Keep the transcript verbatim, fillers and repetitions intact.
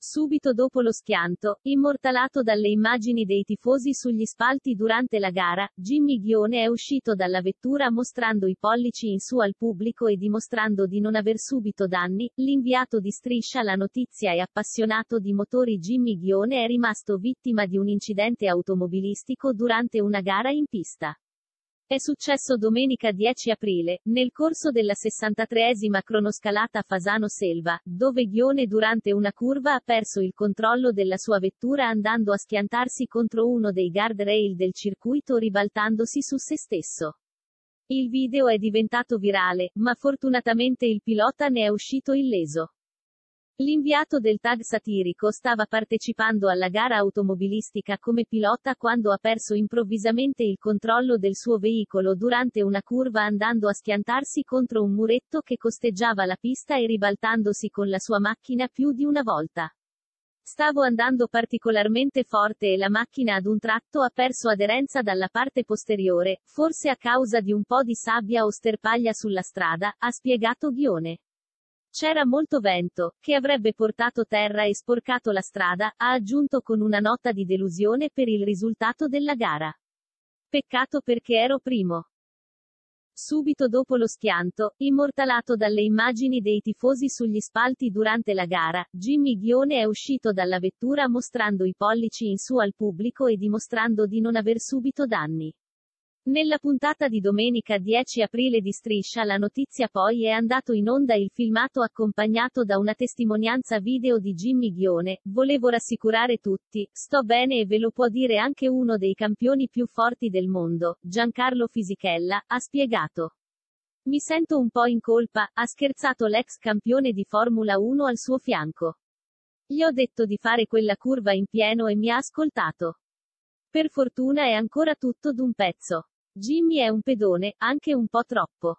Subito dopo lo schianto, immortalato dalle immagini dei tifosi sugli spalti durante la gara, Jimmy Ghione è uscito dalla vettura mostrando i pollici in su al pubblico e dimostrando di non aver subito danni. L'inviato di Striscia la Notizia e appassionato di motori Jimmy Ghione è rimasto vittima di un incidente automobilistico durante una gara in pista. È successo domenica dieci aprile, nel corso della sessantatreesima cronoscalata Fasano-Selva, dove Ghione durante una curva ha perso il controllo della sua vettura andando a schiantarsi contro uno dei guardrail del circuito ribaltandosi su se stesso. Il video è diventato virale, ma fortunatamente il pilota ne è uscito illeso. L'inviato del tag satirico stava partecipando alla gara automobilistica come pilota quando ha perso improvvisamente il controllo del suo veicolo durante una curva andando a schiantarsi contro un muretto che costeggiava la pista e ribaltandosi con la sua macchina più di una volta. Stavo andando particolarmente forte e la macchina ad un tratto ha perso aderenza dalla parte posteriore, forse a causa di un po' di sabbia o sterpaglia sulla strada, ha spiegato Ghione. C'era molto vento, che avrebbe portato terra e sporcato la strada, ha aggiunto con una nota di delusione per il risultato della gara. Peccato perché ero primo. Subito dopo lo schianto, immortalato dalle immagini dei tifosi sugli spalti durante la gara, Jimmy Ghione è uscito dalla vettura mostrando i pollici in su al pubblico e dimostrando di non aver subito danni. Nella puntata di domenica dieci aprile di Striscia la Notizia poi è andato in onda il filmato accompagnato da una testimonianza video di Jimmy Ghione. Volevo rassicurare tutti, sto bene e ve lo può dire anche uno dei campioni più forti del mondo, Giancarlo Fisichella, ha spiegato. Mi sento un po' in colpa, ha scherzato l'ex campione di Formula uno al suo fianco. Gli ho detto di fare quella curva in pieno e mi ha ascoltato. Per fortuna è ancora tutto d'un pezzo. Jimmy è un pedone, anche un po' troppo.